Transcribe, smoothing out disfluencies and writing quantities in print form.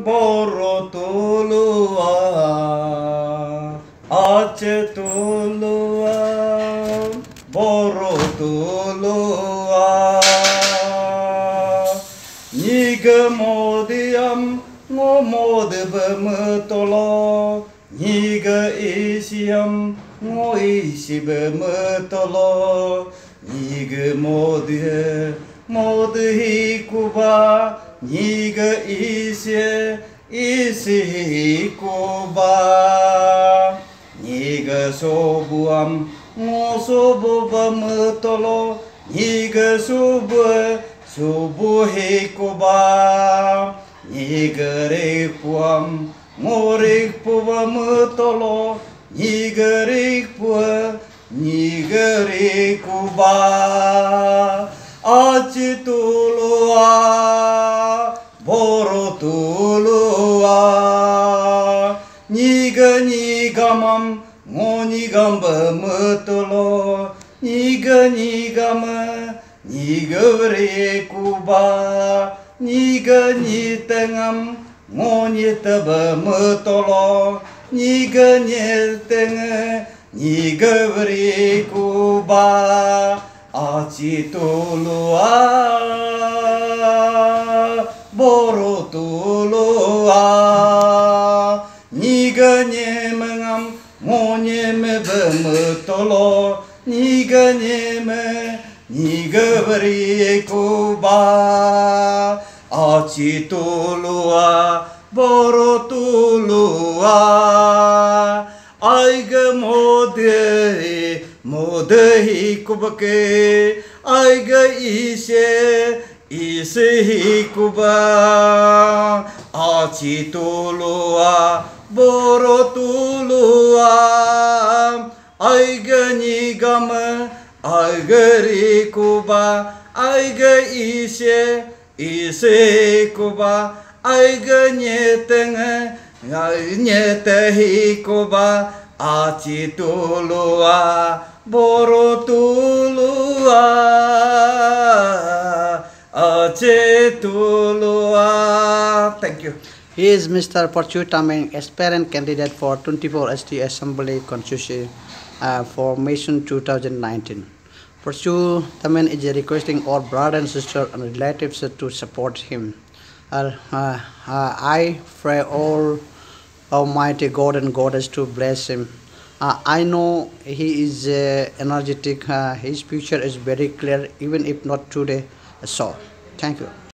borotulua achetulua borotulua nigamodiam ngomodebemutolo niga isiam ngoisibemutolo niga modie modhikuba niga isikuba niga sobuam ngosobubamutolo niga subuhikuba niga rikuam morikpubamutolo niga rikuba acitulua borotulua nigamam ngonigambamutolo nigama nigavrekuba nitengam ngonitabamutolo nigavrekuba acitulua borotulua niganyemangam ngonyemebemutolo nigavrekuba acitulua borotulua aiga modehikubake aiga isehikuba acitulua borotulua aiga nigama aiga rikuba aiga isekuba aiga nyetehikuba acitulua borotulua acitulua. Thank you. He is Mr. Porchu Dasi, aspirant candidate for 24 ST Assembly Constituency formation 2019. Porchu Dasi is requesting all brothers and sisters and relatives to support him. I pray all Almighty God and Goddess to bless him. I know he is energetic. His future is very clear, even if not today. So, thank you.